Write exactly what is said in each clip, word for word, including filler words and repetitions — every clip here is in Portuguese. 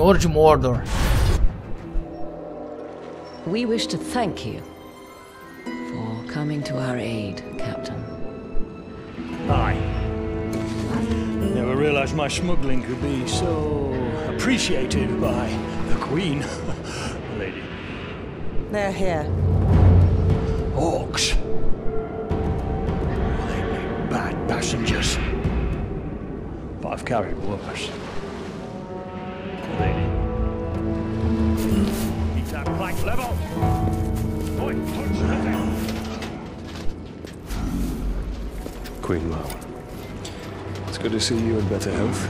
Senhor de Mordor. We wish to thank you for coming to our aid, Captain. Aye. Never realized my smuggling could be so appreciated by the Queen. Lady. They're here. Orcs. They make bad passengers. But I've carried worse. Lady. Keep that plank level. Boy, punch nothing. Queen Marwen. It's good to see you in better health.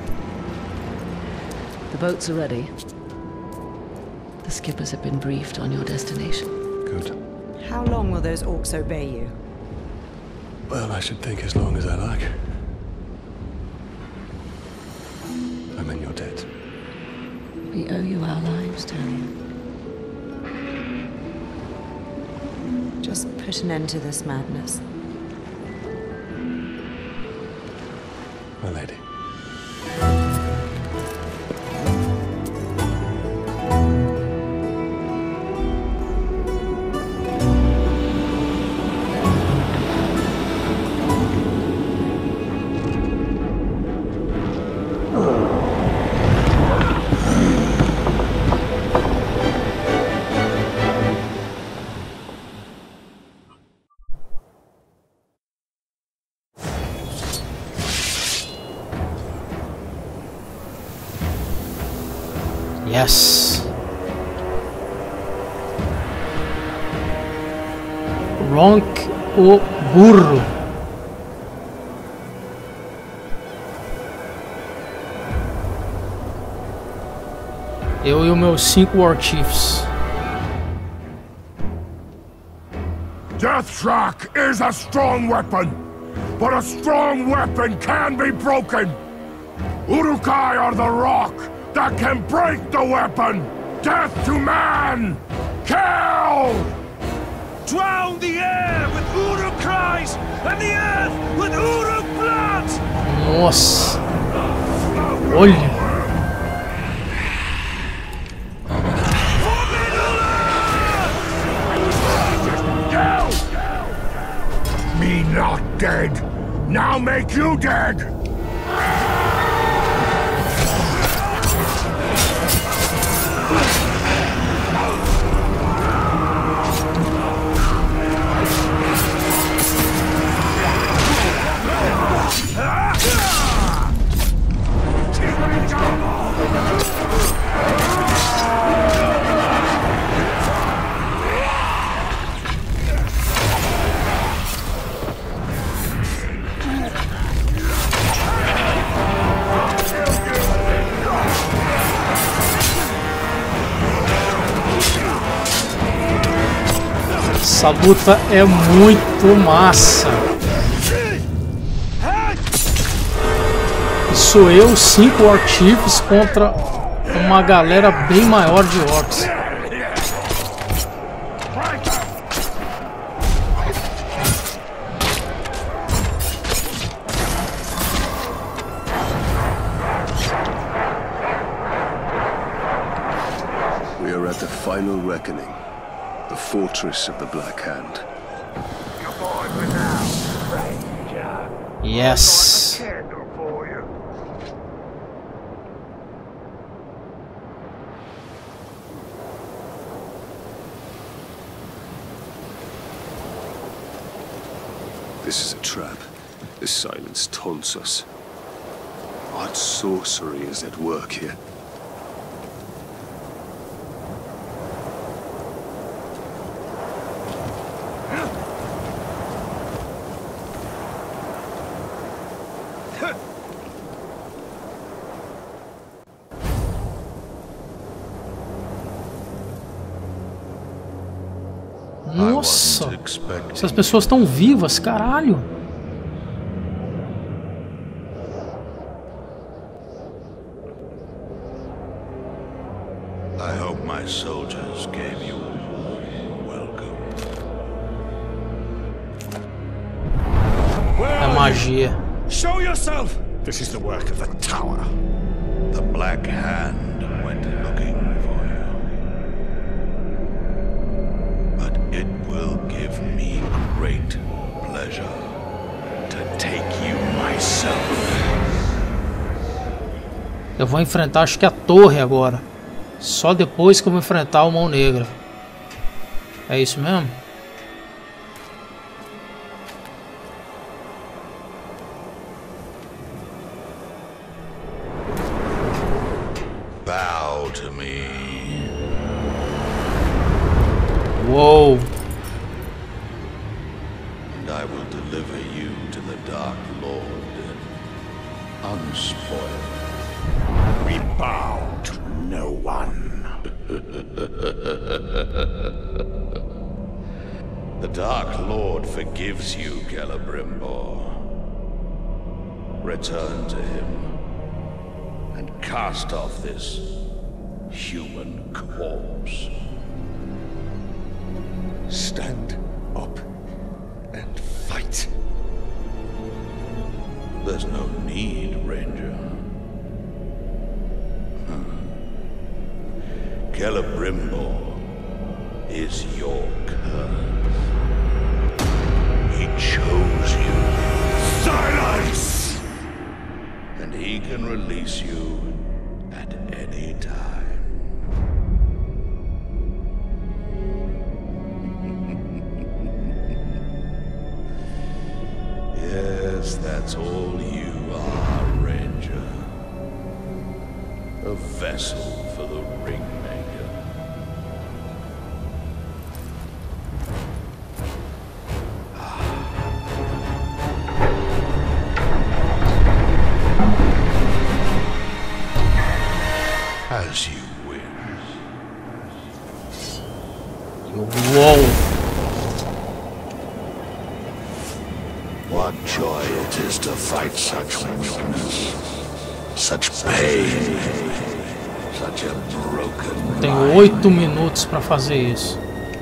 The boats are ready. The skippers have been briefed on your destination. Good. How long will those orcs obey you? Well, I should think as long as I like. I'm in your debt. We owe you our lives, Talion. Just put an end to this madness. My lady. Yes. Ronk o burro. Eu e os meus cinco War Chiefs. Deathshark is a strong weapon, but a strong weapon can be broken. Uruk-hai are the rock that can break the weapon! Death to man! Kill! Drown the air with Uruk cries and the earth with Uruk blood! Nossa! Olha! Me not dead! Now make you dead! Essa luta é muito massa. Sou eu, cinco War Chiefs contra uma galera bem maior de orcs. We are at the final reckoning. The fortress of the Black Hand. Yes. This is a trap. This silence taunts us. What sorcery is at work here? Nossa, essas pessoas estão vivas, caralho. I hope my soldiers gave you welcome. É magia. Show yourself! This is the work of the Tower. The Black Hand Eu vou enfrentar, acho que a torre agora. Só depois que eu vou enfrentar o Mão Negra. É isso mesmo? Bow to me. Uou! And I will deliver you to the Dark Lord, unspoiled. We bow to no one. The Dark Lord forgives you, Celebrimbor. Return to him and cast off this human corpse. Stand up and fight. There's no need, Ranger. Celebrimbor is your curse. He chose you. Silence! And he can release you at any time. Yes, that's all you are, Ranger. A vessel for the Ringmaker. As you wish. Uou! What joy it is to fight such weakness, such pain, such a broken Tem mind. oito minutos para fazer isso.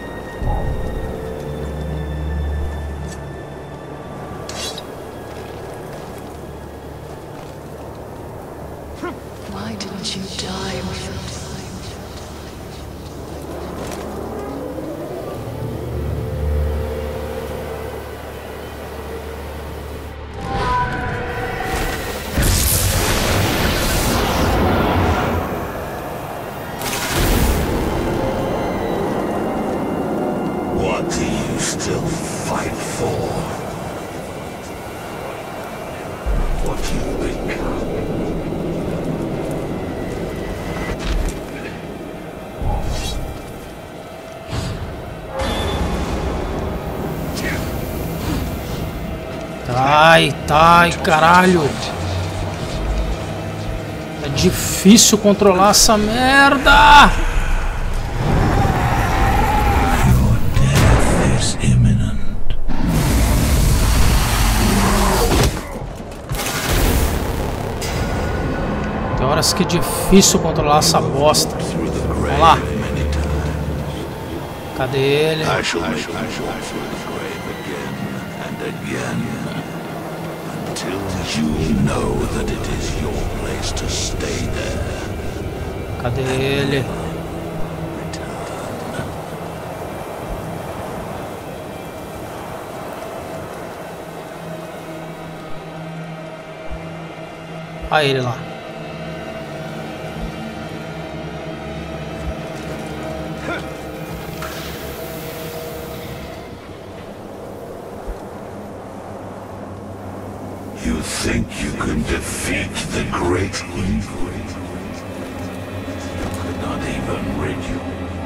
Why didn't you die with us? What do you still fight for? What you become? Ai, ai, caralho. É difícil controlar essa merda. Your death is imminent. Tem horas que é difícil controlar essa bosta. Through the Vamos grave lá. many times. Cadê ele? I shall make you walk through the grave again and again until you know that it is your place to stay there. Cadê ele? Olha ele lá. You think you can defeat the great evil? You could not even rid you.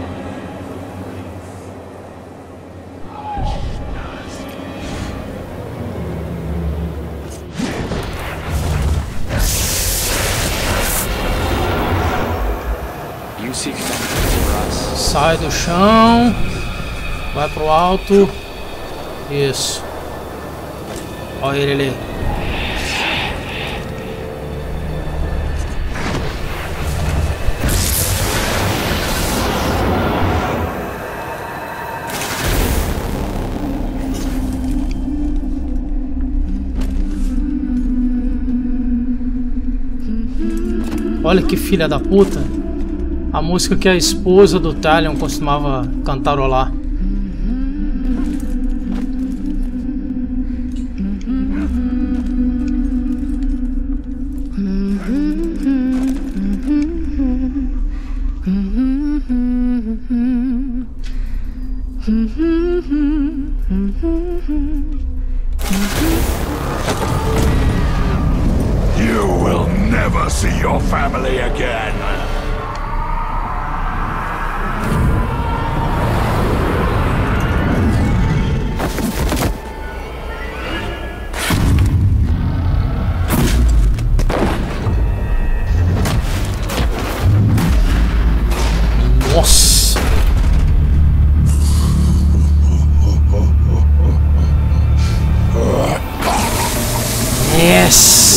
You seek vengeance for us. Sai do chão. Vai pro alto. Isso. Olha ele ali. Olha que filha da puta. A música que a esposa do Talion costumava cantarolar. You will never see your family again. Nossa! Yes!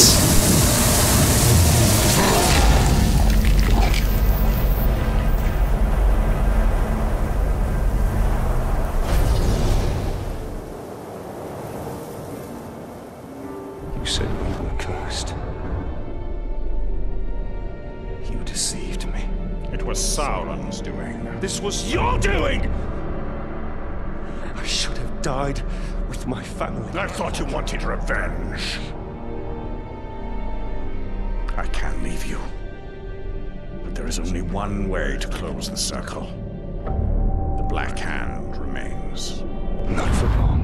You said we were cursed. You deceived me. It was Sauron's doing. This was your doing! I should have died with my family. I thought you wanted revenge. I can leave you. But there is only one way to close the circle. The Black Hand remains. Not for long.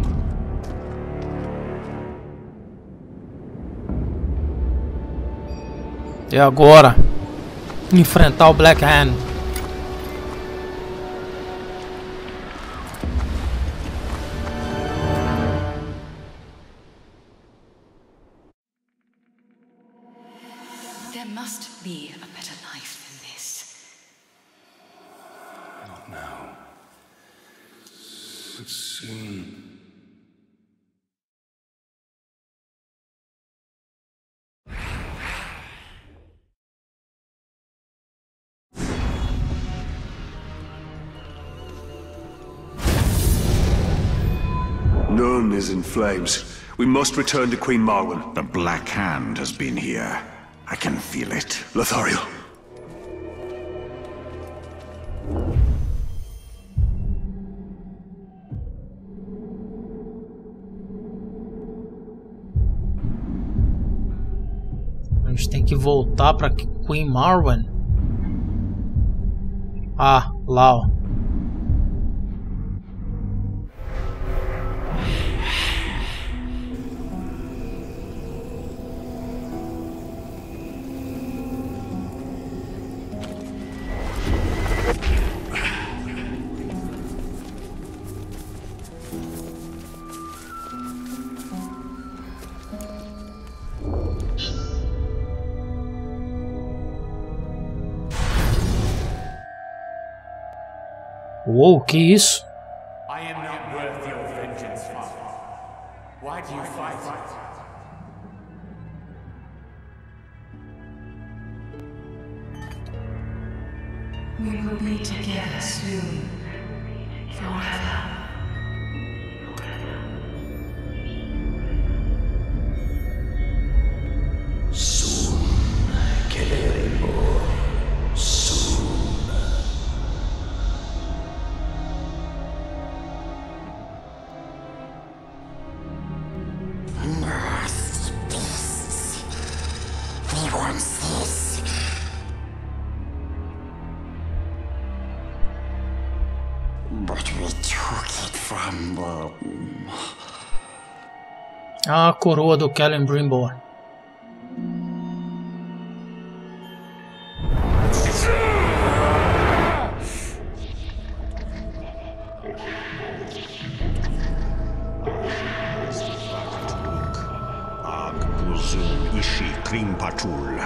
E agora? Enfrentar o Black Hand. There must be a better life than this. Not now. But soon. Nurn is in flames. We must return to Queen Marwen. The Black Hand has been here. I can feel it. Lothario. A gente tem que voltar pra Queen Marwen. Ah, lá, ó. Uou, que isso? I am not worth your vengeance, Father. Why do you fight? We will be together soon. Forever. Soon, Celebrimbor. Soon. Nasty beasts. We want this. But we took it from them. A coroa do Celebrimbor. Ag Buzun Ishi Krimpatul.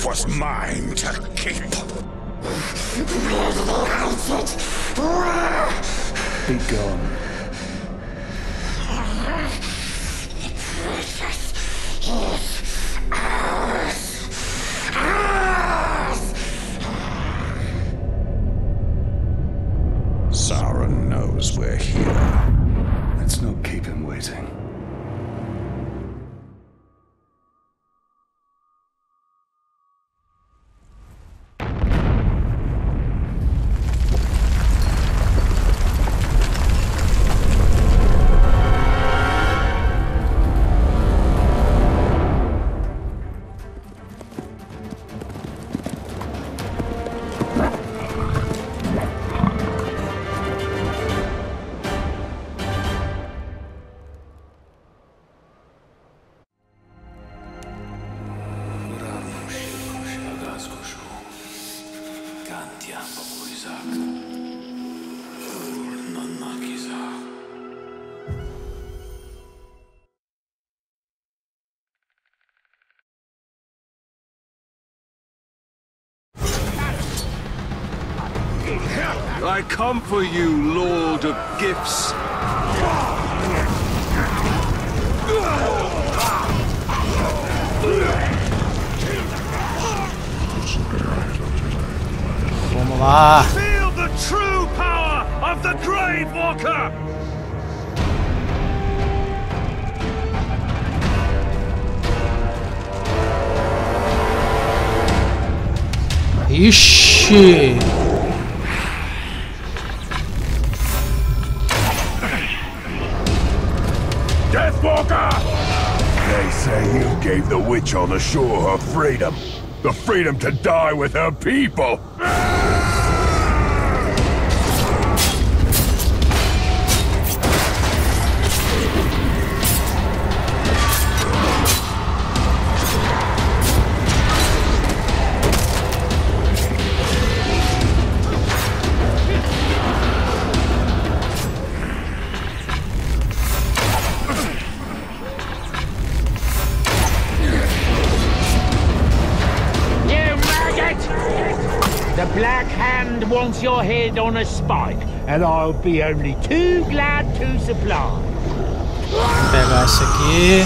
was mine to keep. Where did they hide it? Where? Be gone. The precious is ours. Ours! Sauron knows we're here. Let's not keep him waiting. I come for you, Lord of Gifts. Vamos lá. Feel the true power of the Grave Walker. Ixi. Deathwalker! They say you gave the witch on the shore her freedom. The freedom to die with her people. The Black Hand wants your head on a spike, and I'll be only too glad to supply. Vou pegar esse aqui.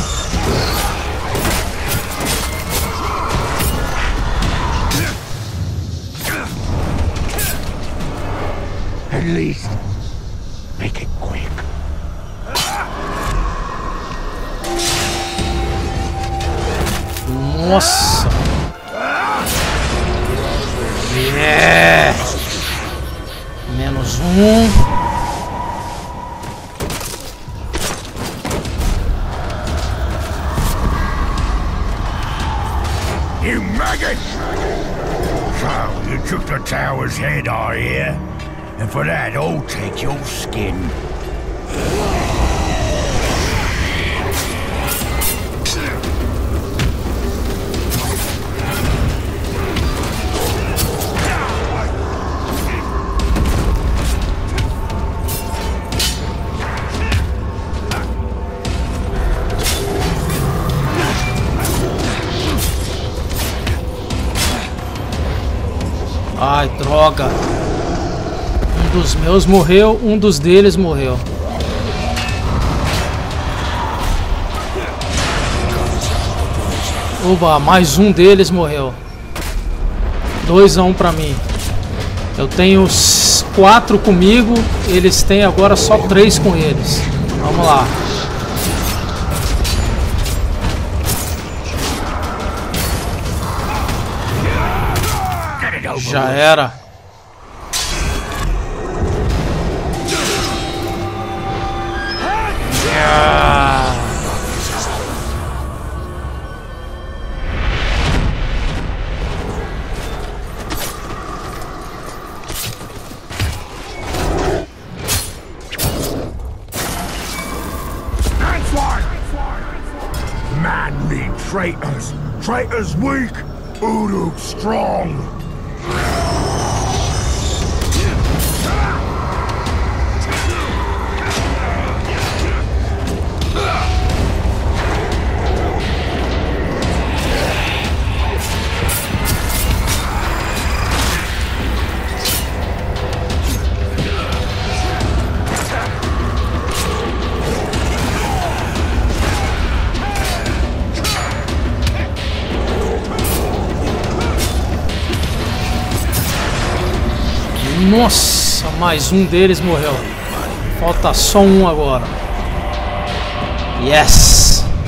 At least, make it quick. Nossa. Yeah. Menos um. You maggot! So, you took the tower's head, I hear. And for that, I'll take your skin. Ai, droga. Um dos meus morreu, um dos deles morreu. Oba, mais um deles morreu. dois a um pra mim. Eu tenho quatro comigo, eles têm agora só três com eles. Vamos lá. Já era. Ah. That's why! Man need traitors. Traitors weak. Uruk strong. Nossa, mais um deles morreu. Falta só um agora. Yes!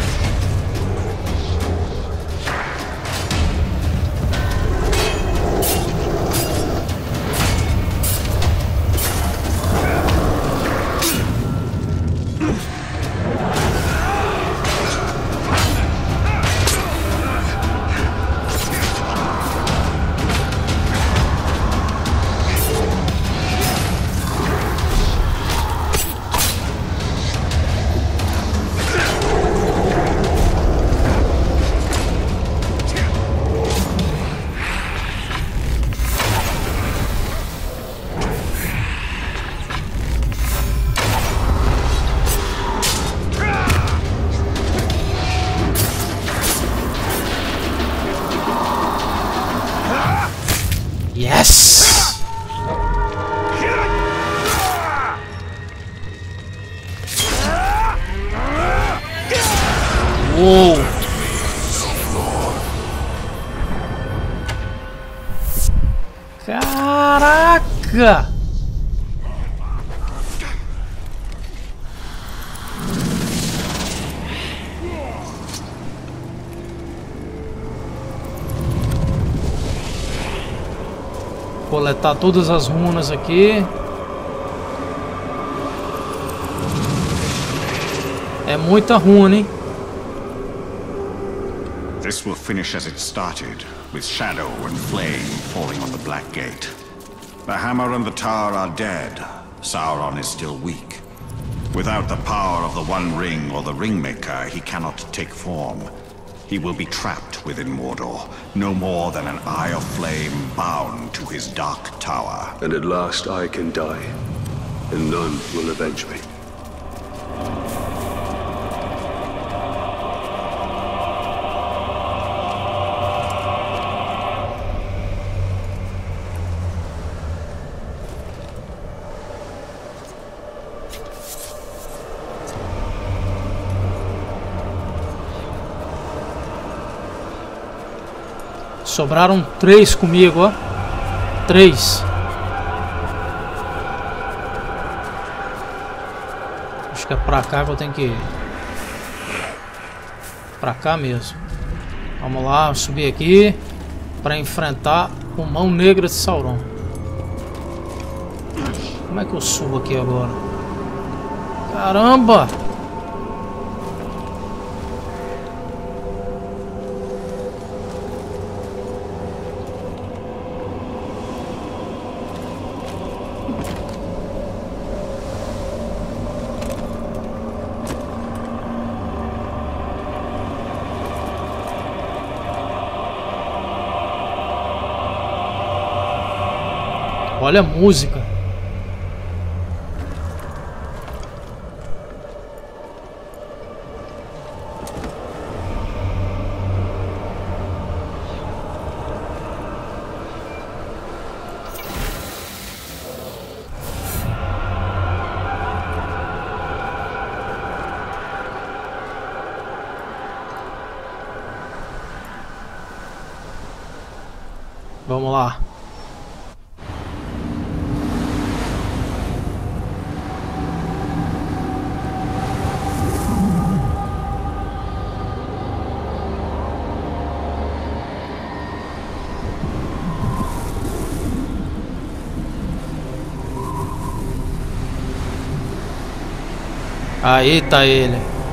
Yes! Uou! Caraca! Coletar todas as runas aqui. É muita runa, hein? This will finish as it started, with shadow and flame falling on the Black Gate. The hammer and the tower are dead. Sauron is still weak. Without the power of the One Ring or the Ringmaker, he cannot take form. He will be trapped within Mordor, no more than an eye of flame bound to his dark tower. And at last I can die, and none will avenge me. Sobraram três comigo, ó. Três. Acho que é pra cá que eu tenho que ir. Pra cá mesmo. Vamos lá, subir aqui pra enfrentar o Mão Negra de Sauron. Como é que eu subo aqui agora? Caramba! Olha a música. Vamos lá. Aí tá ele.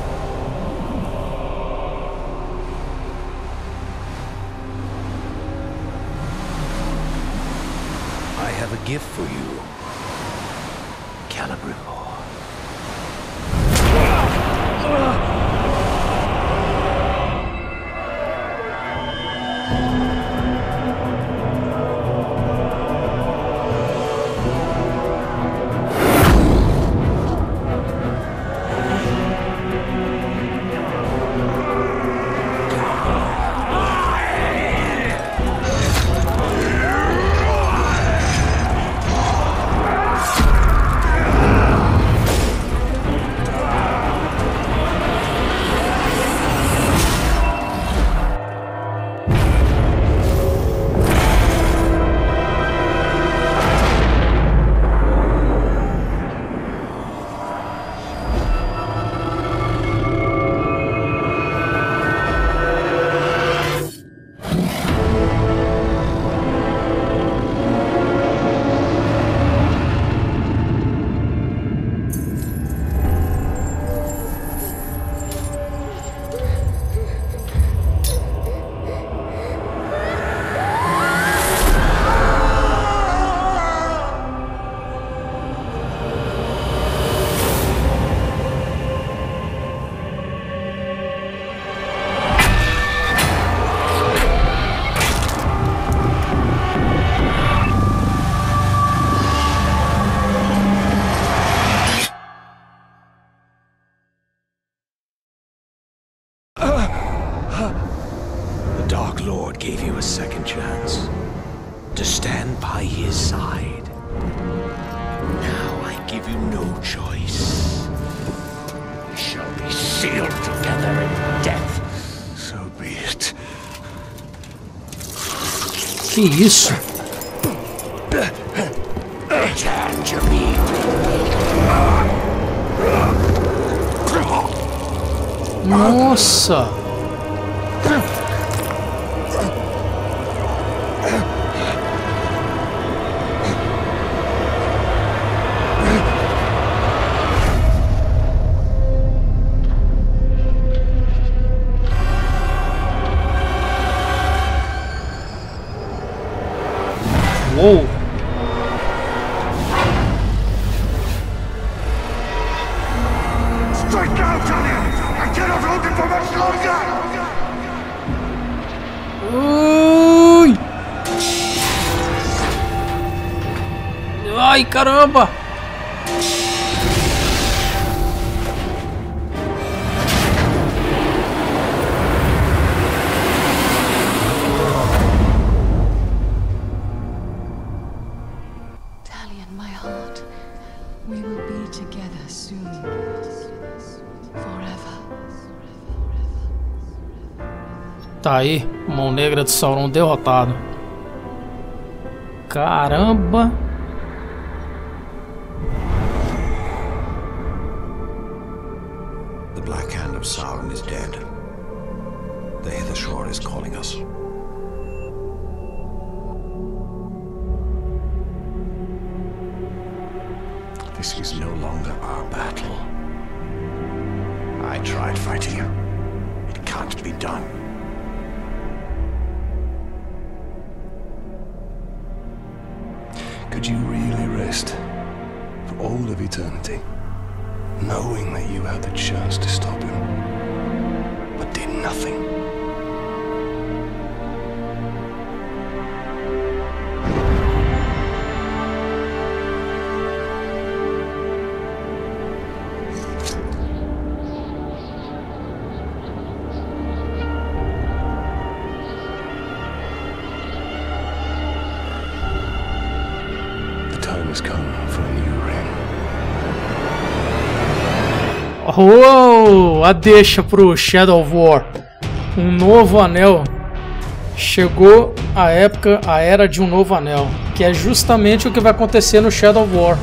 I have a gift for you, Celebrimbor. Lord gave you a second chance to stand by his side. Now I give you no choice. We shall be sealed together in death. So be it. Que isso? Return to me. Nossa! Uou! Strike out on him! I cannot hold him for much longer! Ui! Ai, caramba! Talion, my heart, we will be together soon. Forever. Tá aí, Mão Negra de Sauron derrotado. Caramba! The Black Hand of Sauron is dead. The Hither Shore is calling us. This is no longer our battle. I tried fighting you. It can't be done. Could you really rest for all of eternity, knowing that you had the chance to stop him, but did nothing? Uou! A deixa pro Shadow of War. Um novo anel. Chegou a época, a era de um novo anel. Que é justamente o que vai acontecer no Shadow of War.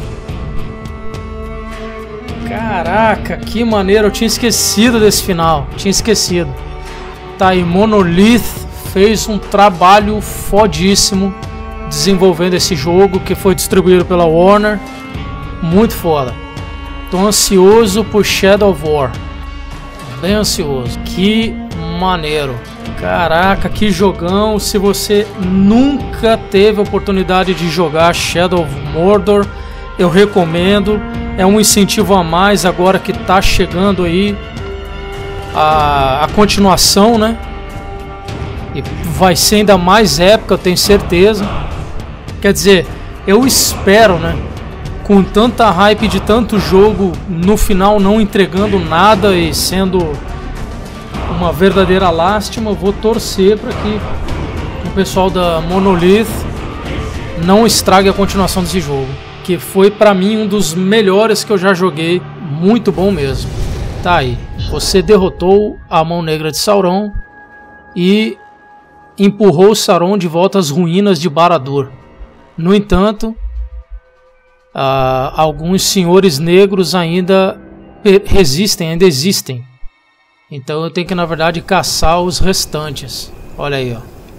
Caraca, que maneiro. Eu tinha esquecido desse final. Tinha esquecido. Tá aí, Monolith fez um trabalho fodíssimo desenvolvendo esse jogo que foi distribuído pela Warner. Muito foda. Tô ansioso por Shadow of War. Bem ansioso. Que maneiro. Caraca, que jogão. Se você nunca teve a oportunidade de jogar Shadow of Mordor, eu recomendo. É um incentivo a mais agora que tá chegando aí a, a continuação, né? E vai ser ainda mais épica, eu tenho certeza. Quer dizer, eu espero, né? Com tanta hype de tanto jogo, no final não entregando nada e sendo uma verdadeira lástima, vou torcer para que o pessoal da Monolith não estrague a continuação desse jogo, que foi para mim um dos melhores que eu já joguei, muito bom mesmo. Tá aí, você derrotou a Mão Negra de Sauron e empurrou Sauron de volta às ruínas de Barad-dûr. No entanto, Uh, alguns senhores negros ainda resistem, ainda existem. Então eu tenho que, na verdade, caçar os restantes. Olha aí, ó.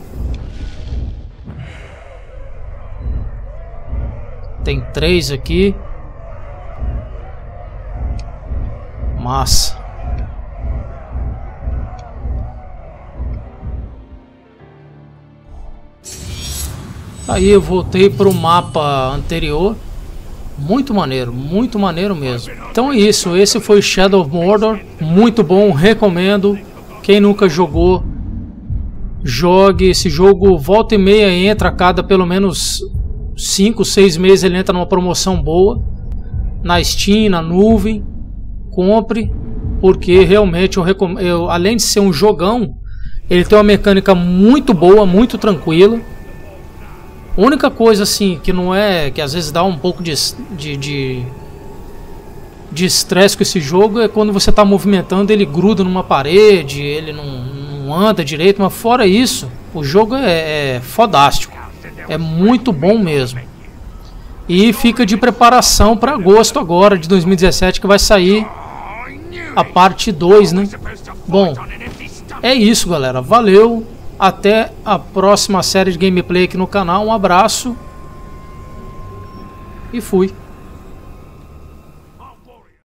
Tem três aqui. Massa. Aí eu voltei para o mapa anterior. Muito maneiro, muito maneiro mesmo. Então é isso, esse foi Shadow of Mordor. Muito bom, recomendo. Quem nunca jogou, jogue esse jogo. Volta e meia entra a cada pelo menos cinco, seis meses. Ele entra numa promoção boa na Steam, na nuvem. Compre, porque realmente eu recomendo. Eu, além de ser um jogão, Ele tem uma mecânica muito boa, muito tranquila. A única coisa assim que não é, que às vezes dá um pouco de de, de, de estresse com esse jogo é quando você está movimentando, ele gruda numa parede, ele não, não anda direito, mas fora isso, o jogo é, é fodástico, é muito bom mesmo. E fica de preparação para agosto agora de dois mil e dezessete, que vai sair a parte dois, né? Bom, é isso, galera, valeu. Até a próxima série de gameplay aqui no canal. Um abraço e fui.